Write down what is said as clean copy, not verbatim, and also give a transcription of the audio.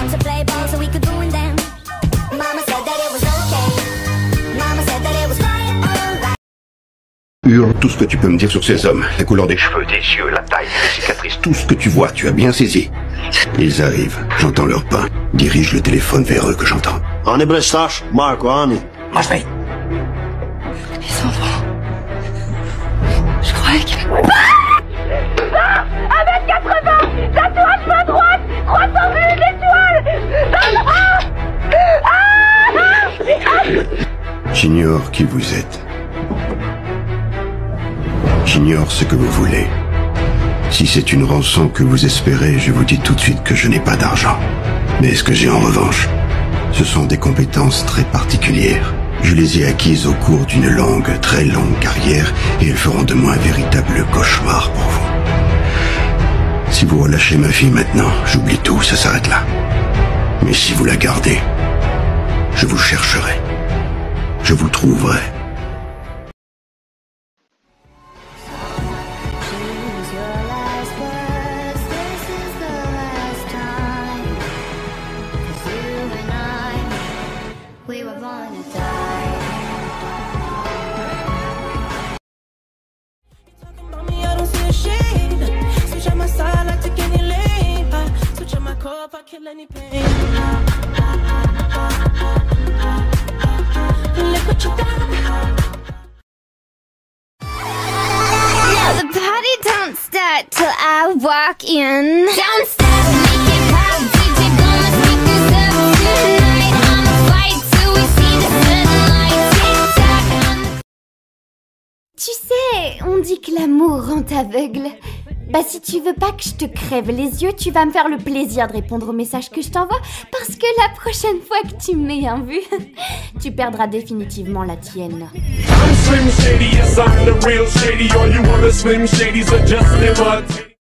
to play ball so we could ruin them. Mama said that it was okay. Mama said that it was quite alright. Hurle tout ce que tu peux me dire sur ces hommes. La couleur des cheveux, des yeux, la taille, les cicatrices, tout ce que tu vois, tu as bien saisi. Ils arrivent, j'entends leur pas. Dirige le téléphone vers eux que j'entends. Ani Brestache, Marco, Ani. Masnei. Les enfants. Je croyais qu'il... Ah 1m80, tatouage main droite, 301 étoiles. J'ignore qui vous êtes. J'ignore ce que vous voulez. Si c'est une rançon que vous espérez, je vous dis tout de suite que je n'ai pas d'argent. Mais ce que j'ai en revanche, ce sont des compétences très particulières. Je les ai acquises au cours d'une longue, très longue carrière et elles feront de moi un véritable cauchemar pour vous. Si vous relâchez ma fille maintenant, j'oublie tout, ça s'arrête là. Mais si vous la gardez, je vous chercherai. Je vous trouverai. Kill any pain. Look what you done. The party don't start till I walk in. Don't stop, make it pop, DJ blow my speakers up tonight. I'ma fight till we see the sunlight. Tick-tock on the... Tu sais, on dit que l'amour rend aveugle. Bah si tu veux pas que je te crève les yeux, tu vas me faire le plaisir de répondre au message que je t'envoie, parce que la prochaine fois que tu m'aies en vue, tu perdras définitivement la tienne. I'm Slim Shady, yes I'm the real Shady. All you other Slim Shadys are just imitators.